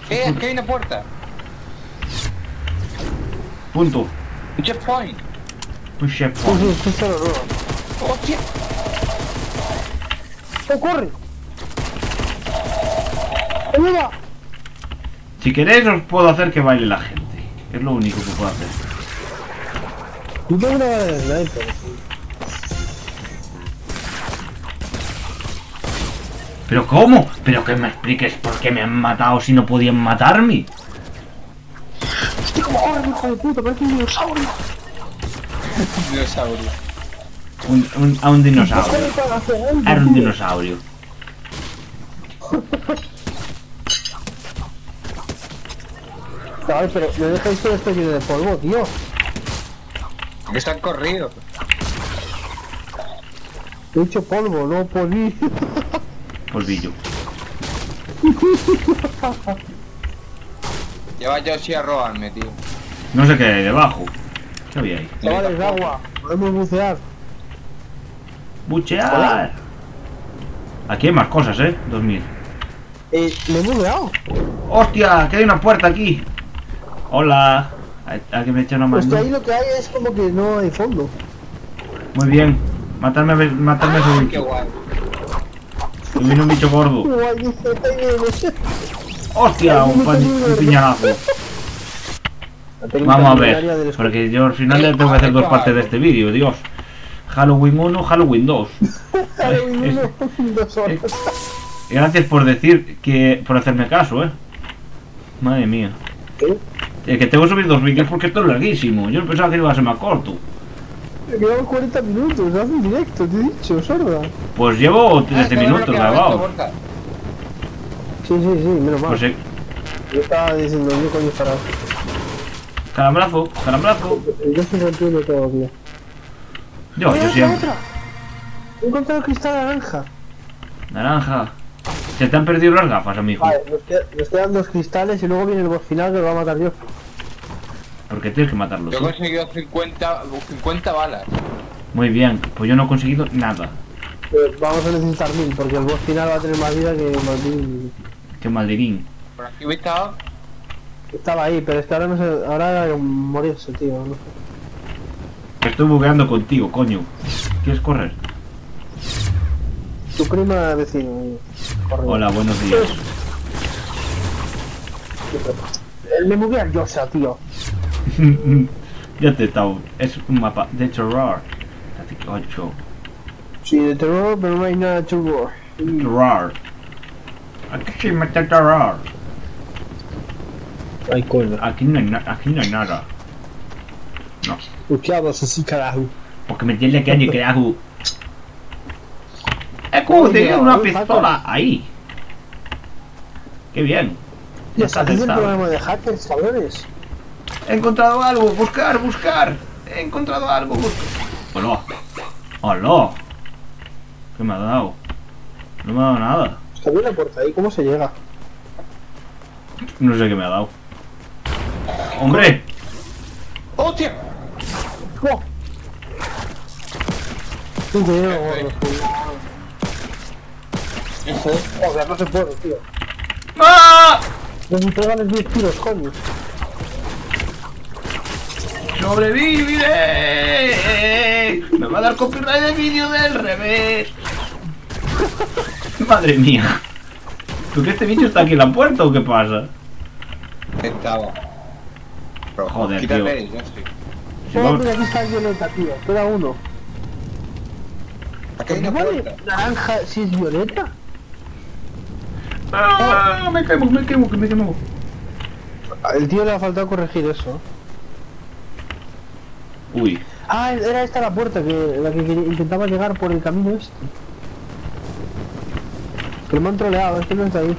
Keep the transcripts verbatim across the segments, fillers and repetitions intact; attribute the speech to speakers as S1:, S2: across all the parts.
S1: Eh, es que hay una puerta.
S2: Punto.
S1: Un checkpoint.
S2: Un
S3: Sí,
S2: checkpoint.
S3: sí, sí, cero, no.
S1: ¡Hostia!
S3: ¡Oh, corre! ¡Ayuda!
S2: Si queréis os puedo hacer que baile la gente. Es lo único que puedo hacer.
S3: Yo tengo una bala de sniper.
S2: ¿Pero cómo? ¿Pero que me expliques por qué me han matado si no podían matarme?
S3: Hostia, como corre, hijo de puta, parece un dinosaurio.
S1: Dinosaurio.
S2: Un, un, a un dinosaurio.
S3: Corre para hacer algo,
S2: Era un
S3: tío.
S2: dinosaurio.
S3: Chaval, pero me dejáis todo esto lleno de polvo, tío.
S1: Que están corridos.
S3: He dicho polvo, no polí.
S2: Polvillo.
S1: Lleva yo sí a robarme, tío.
S2: No sé qué hay debajo. ¿Qué había ahí?
S3: Chavales, agua. Podemos bucear.
S2: ¡Buchear! Aquí hay más cosas, ¿eh? dos mil.
S3: Eh, me he bugueado.
S2: ¡Hostia! Que hay una puerta aquí. Hola. ¿A, a que me eche una
S3: Pues que ahí
S2: mano?
S3: lo que hay es como que no hay fondo.
S2: Muy bien. Matarme, a ver- matarme a ese
S1: Ah, qué
S2: bicho.
S1: guay.
S2: Que viene un bicho gordo.
S3: Guay, dice, ahí viene.
S2: ¡Hostia! Un, pa- un piñanazo.
S3: La técnica
S2: Vamos a
S3: milenaria
S2: ver.
S3: del
S2: Porque yo al final ya tengo que hacer dos partes de este vídeo. Dios. Halloween uno, Halloween dos.
S3: Halloween uno, dos horas.
S2: Gracias por decir que... por hacerme caso, ¿eh? Madre mía.
S3: ¿Qué?
S2: El que tengo que subir dos vídeos porque esto es larguísimo. Yo pensaba que iba a ser más corto.
S3: Llevamos cuarenta minutos, haz un directo, te he dicho, sorda.
S2: Pues llevo
S1: Ah,
S2: trece
S1: tengo
S2: minutos
S1: bloqueado esto,
S2: grabado.
S1: Borja.
S3: Sí, sí, sí, menos mal.
S2: Pues eh,
S3: Yo estaba diciendo, ¿qué coño estará?
S2: calambrazo, calambrazo.
S3: Yo soy veintiuno todavía.
S2: Yo, yo
S3: ¡Mira,
S2: siempre.
S3: otra! He encontrado el cristal naranja.
S2: Naranja. Se te han perdido las gafas, amigo.
S3: Vale, nos, qued- nos quedan dos cristales y luego viene el boss final que lo va a matar yo.
S2: Porque tienes que matarlo
S1: Yo he
S2: tú.
S1: conseguido cincuenta, cincuenta balas.
S2: Muy bien, pues yo no he conseguido nada.
S3: Eh, vamos a necesitar mil, porque el boss final va a tener más vida que Martín.
S2: Qué maldirín.
S1: Por aquí he estado.
S3: Estaba ahí, pero es que ahora no sé, ahora era morirse, tío. No sé.
S2: Estoy bugueando contigo, coño. ¿Quieres correr?
S3: Tu prima vecino. Corre.
S2: Hola, buenos días.
S3: Él me buguea el Yosa, tío.
S2: Ya te he estado. Es un mapa de terror. ocho.
S3: Sí, de terror, pero no hay nada de terror.
S2: Terror. Aquí sí me está terror.
S3: Ay, coño.
S2: Aquí no hay, na- aquí no hay nada. No.
S3: ¿Por qué hablas así, carajo?
S2: Porque me tiene que año que hago. ¡Eh, cómo tenía una pistola! Ahí. ¡Qué bien!
S3: Ya
S2: Está
S3: sabes el
S2: acertado.
S3: programa de hackers, cabrones.
S2: He encontrado algo. Buscar, buscar. He encontrado algo. Buscar. ¡Hola! ¡Hola! ¿Qué me ha dado? No me ha dado nada.
S3: Está bien la puerta ahí, ¿cómo se llega?
S2: No sé qué me ha dado. ¡Hombre!
S1: ¡Hostia!
S3: ¡Oh! Sí, te llevo, gordo. Joder, no se puede, tío.
S2: ¡Ah!
S3: Nos pegan diez tiros, coño.
S2: ¡Sobreviviré! Me va a dar copyright de vídeo del revés. Madre mía. ¿Tú que este bicho está aquí en la puerta o qué pasa?
S1: Estaba. Pero,
S2: Joder,
S1: quítate,
S2: tío.
S1: yo sí.
S2: Si
S3: Oh,
S2: vamos-
S3: mira, aquí está el violeta, tío. Queda uno.
S1: Aquí hay
S3: ¿Qué
S1: una
S3: vale?
S1: puerta.
S3: ¿Naranja si es violeta?
S2: ¡Ah! Me quemo, me quemo, que me quemo.
S3: Al tío le ha faltado corregir eso.
S2: Uy.
S3: Ah, era esta la puerta, que la que quería- intentaba llegar por el camino este. Que me han troleado, este no está ahí.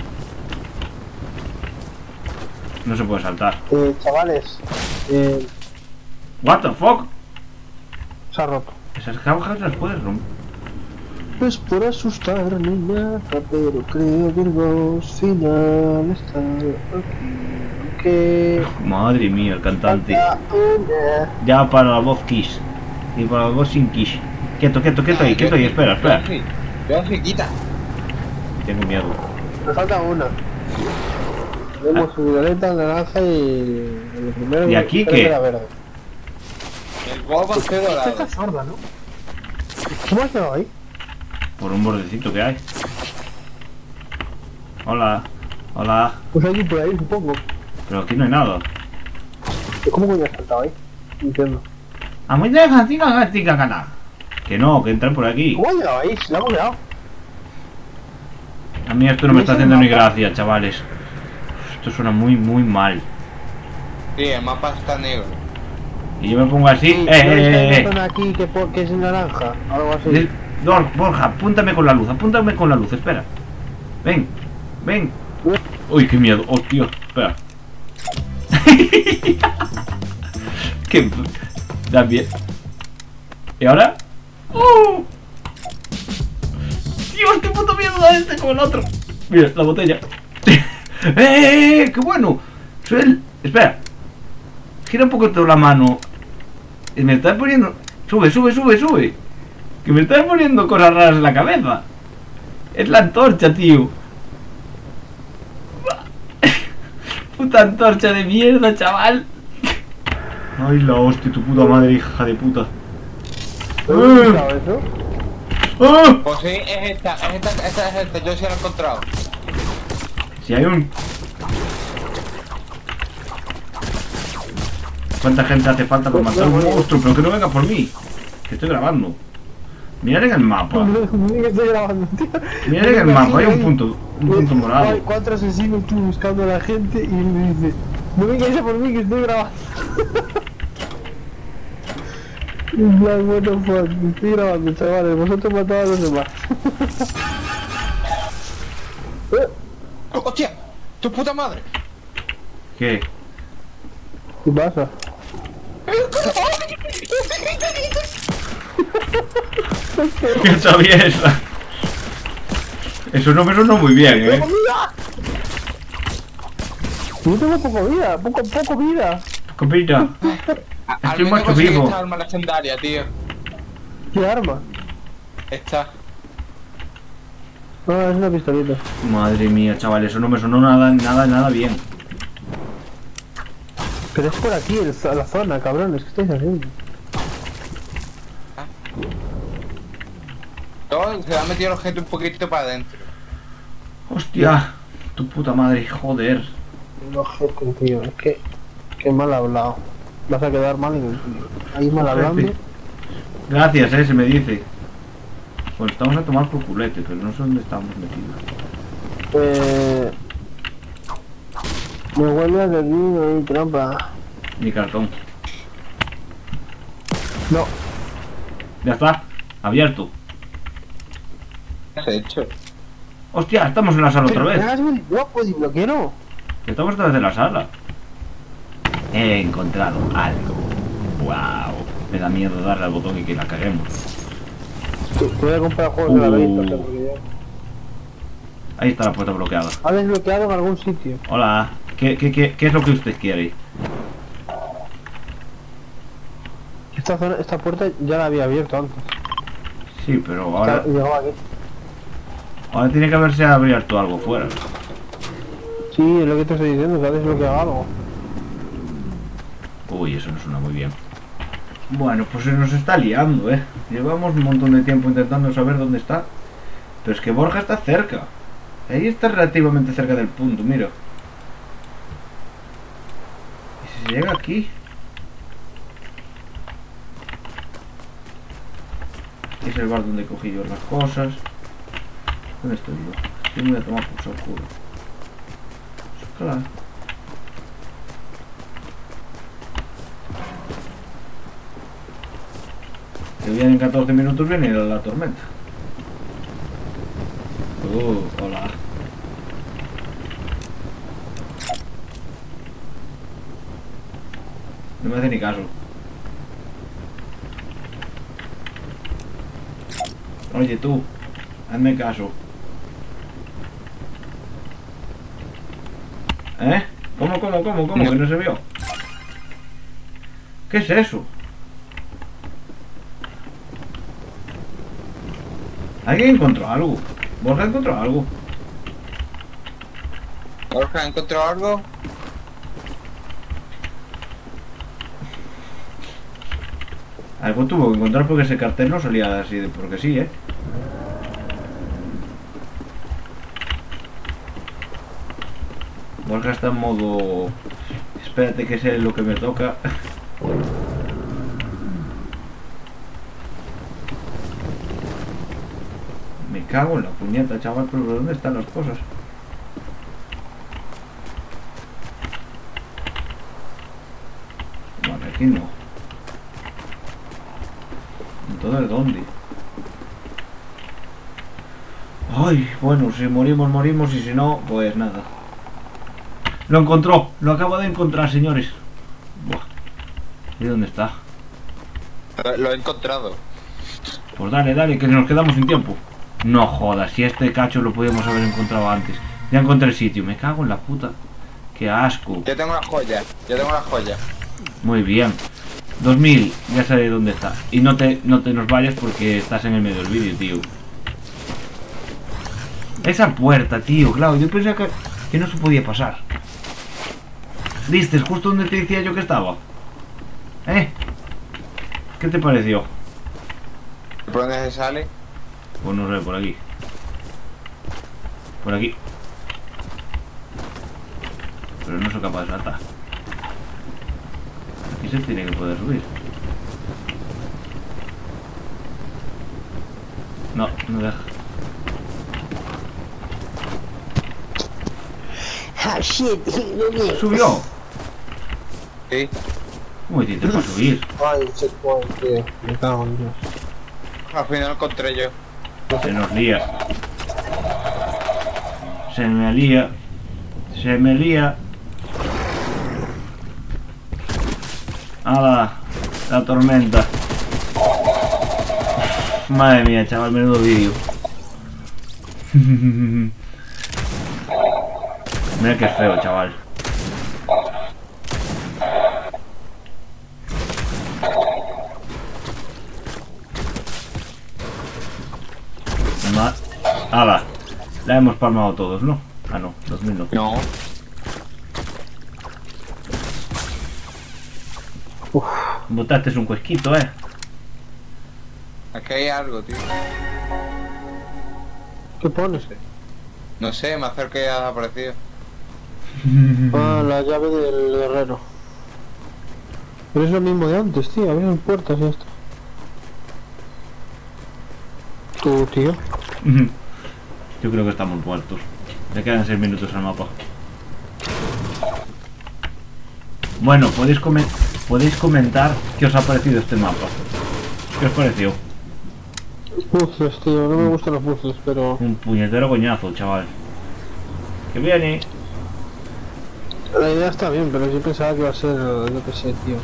S2: No se puede saltar.
S3: Eh, chavales, eh,
S2: What the fuck?
S3: se ha roto.
S2: Esas cajas las puedes romper.
S3: No es por asustar ni nada, pero creo que el boss final está aquí. Que
S2: Madre mía, el cantante.
S3: falta una.
S2: Ya para la voz Kiss. Y para la voz sin Kiss. Quieto, quieto, quieto ahí, quieto ahí, espera, espera.
S1: Yo sí, yo sí, quita.
S2: Tengo miedo.
S3: Me falta una. Tenemos violeta, naranja y el primero.
S2: ¿Y aquí
S3: creo
S2: qué?
S3: que era verde.
S1: El huevo va a ser
S3: Esta
S1: dorado.
S3: está sorda, ¿no? ¿Cómo has quedado ahí?
S2: Por un bordecito que hay. Hola. Hola.
S3: Pues aquí por ahí, supongo.
S2: Pero aquí no hay nada.
S3: ¿Cómo coño has saltado ahí? No entiendo.
S2: A muy de jaciga gatica cana. Que no, que entrar por aquí.
S3: ¿Cómo has llegado ahí? Se la hemos quedado.
S2: A mí esto no me está haciendo ni gracia, chavales. Esto suena muy, muy mal.
S1: Sí, el mapa está negro.
S2: Y yo me pongo así.
S3: Sí,
S2: ¡Eh,
S3: ¿no está
S2: eh,
S3: el botón
S2: eh!
S3: aquí que, po- que es naranja? Algo así.
S2: eh! Dor- Borja, apúntame con la luz, apúntame con la luz, espera. Ven, ven. Uy, qué miedo, oh tío, espera. Qué. Da bien. ¿Y ahora? ¡Uh! Dios, qué puto miedo da este con el otro. Mira, la botella. ¡Eh! ¡Qué bueno! Soy el... Espera. Gira un poquito la mano. Y me está poniendo... Sube, sube, sube, sube. Que me está poniendo cosas raras en la cabeza. Es la antorcha, tío. Puta antorcha de mierda, chaval. Ay, la hostia, tu puta madre, hija de puta.
S3: ¿No has escuchado eso?
S2: ¡Ah!
S1: Pues sí, es esta, es esta, esta es esta, yo sí la he encontrado.
S2: Si hay un... ¿Cuánta gente hace falta para matar a un monstruo? Pero que no venga por mí. Que estoy grabando. Mirad en el mapa.
S3: Mira que estoy grabando, tío.
S2: Mirad en el mapa, hay un punto. Un punto morado.
S3: Cuatro asesinos tú buscando a la gente y él me dice: no vengáis a por mí que estoy grabando. En plan, what the fuck, estoy grabando, chavales, vosotros matad a los demás. Eh,
S1: ¡Hostia! ¡Tu puta madre!
S2: ¿Qué?
S3: ¿Qué pasa?
S2: ¿Qué traviesa? Eso no me sonó muy bien, eh.
S3: Yo tengo poco vida, poco, poco vida.
S2: Copita.
S1: A- Al
S2: Estoy
S1: menos
S2: muerto
S1: conseguí
S2: vivo.
S1: esta arma legendaria, tío.
S3: ¿Qué arma?
S1: Esta.
S3: No, es una pistolita.
S2: Madre mía, chaval, eso no me sonó nada, nada, nada bien.
S3: Pero es por aquí, el, la zona, cabrones, ¿qué estáis haciendo?
S1: No, se ha metido el objeto un poquito para adentro.
S2: Hostia, tu puta madre, joder.
S3: No, jefe, tío, es que... Qué mal hablado. Vas a quedar mal en el tío. Ahí mal hablando.
S2: Gracias, eh, se me dice. Pues estamos a tomar por culete, pero no sé dónde estamos metidos.
S3: Eh... Me huele a vino y trampa.
S2: Ni cartón.
S3: No.
S2: Ya está, abierto.
S1: ¿Qué has hecho?
S2: Hostia, estamos en la sala otra
S3: Pero
S2: vez.
S3: me hagas un bloco de bloqueo.
S2: Estamos otra vez en la sala. He encontrado algo. Wow. Me da miedo darle al botón y que la caguemos.
S3: Te te voy a comprar juegos de la
S2: Uh.
S3: venta, o sea, porque ya...
S2: Ahí está la puerta bloqueada.
S3: Ha desbloqueado en algún sitio.
S2: Hola. ¿Qué, qué, qué, qué es lo que usted quiere?
S3: Esta zona, esta puerta ya la había abierto antes.
S2: Sí, pero ahora...
S3: Está- Llegaba aquí.
S2: Ahora tiene que haberse abierto algo fuera.
S3: Sí, es lo que te estoy diciendo, que ha desbloqueado algo.
S2: Uy, eso no suena muy bien. Bueno, pues se nos está liando, eh. Llevamos un montón de tiempo intentando saber dónde está. Pero es que Borja está cerca. Ahí está relativamente cerca del punto, mira. ¿Y si se llega aquí? Aquí es el bar donde cogí yo las cosas. ¿Dónde estoy yo? Estoy muy a tomar por saco. Claro. Que vienen catorce minutos, viene la, la tormenta. Uh, hola. No me hace ni caso. Oye tú, hazme caso. ¿Eh? ¿Cómo, cómo, cómo, cómo?
S1: No.
S2: Que no se vio. ¿Qué es eso? ¿Alguien encontró algo? ¿Borja encontró algo?
S1: Borja, ¿has encontrado algo?
S2: Algo tuvo que encontrar porque ese cartel no salía así de porque sí, ¿eh? Borja está en modo... Espérate que sé lo que me toca. Me cago en la puñeta, chaval, pero ¿dónde están las cosas? Vale, aquí no. Entonces, ¿dónde? Ay, bueno, si morimos, morimos y si no, pues nada. Lo encontró, lo acabo de encontrar, señores. Buah. ¿Y dónde está?
S1: Lo he encontrado.
S2: Pues dale, dale, que nos quedamos sin tiempo. No jodas, si este cacho lo podíamos haber encontrado antes. Ya encontré el sitio, me cago en la puta. Qué asco.
S1: Yo tengo la joya, yo tengo la joya.
S2: Muy bien. dos mil, ya sabes dónde está. Y no te, no te nos vayas porque estás en el medio del vídeo, tío. Esa puerta, tío, claro, yo pensé que, que no se podía pasar. ¿Viste? Justo donde te decía yo que estaba. ¿Eh? ¿Qué te pareció?
S1: ¿Por dónde se sale?
S2: Pues no sé, por aquí. Por aquí. Pero no soy capaz de saltar. Aquí se tiene que poder subir. No, no deja.
S3: Ah, shit,
S2: ¡Subió!
S1: Sí.
S2: ¿Cómo hiciste para subir?
S3: Ay, checkpoint, tío. Me cago en Dios.
S1: Al final lo encontré yo.
S2: Se nos lía. Se me lía. Se me lía. ¡Hala! La tormenta. Madre mía, chaval, menudo vídeo. Mira que feo, chaval. Ma ¡Hala! La hemos palmado todos, ¿no? Ah, no, dos mil no.
S1: No.
S3: Uf,
S2: Botaste un cuesquito, ¿eh?
S1: Aquí hay algo, tío.
S3: ¿qué pones?
S1: No sé, me acerco y ha aparecido.
S3: Ah, la llave del guerrero. Pero es lo mismo de antes, tío. Abren puertas y esto. Tú, tío.
S2: Yo creo que estamos muertos. Le quedan seis minutos al mapa. Bueno, podéis, comen podéis comentar qué os ha parecido este mapa. ¿Qué os pareció?
S3: Puzzles, tío. No me gustan los puzzles, pero...
S2: Un puñetero coñazo, chaval. Que viene.
S3: La idea está bien, pero yo pensaba que iba a ser, yo qué sé, tío.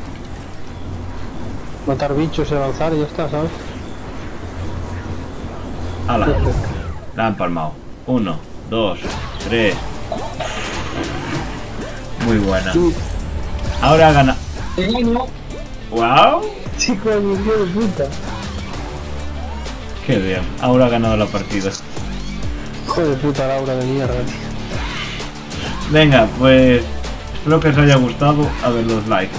S3: Matar bichos y avanzar y ya está, ¿sabes?
S2: Hala. La han palmado. Uno, dos, tres. Muy buena.
S3: Sí.
S2: Ahora gana. ¡Wow!
S3: Chico, mi hijo de puta.
S2: Qué bien. Ahora ha ganado la partida.
S3: Hijo de puta Laura de mierda, tío.
S2: Venga, pues espero que os haya gustado. A ver los likes.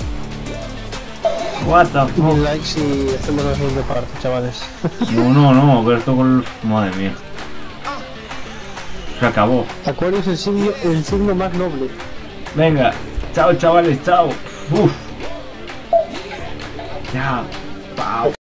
S2: What the fuck.
S3: Mil likes y hacemos la segunda parte, chavales.
S2: No, no, no, que esto con... Madre mía. Se acabó.
S3: Acuario es el signo, el signo más noble.
S2: Venga. Chao, chavales, chao. Uf. Ya. Pau.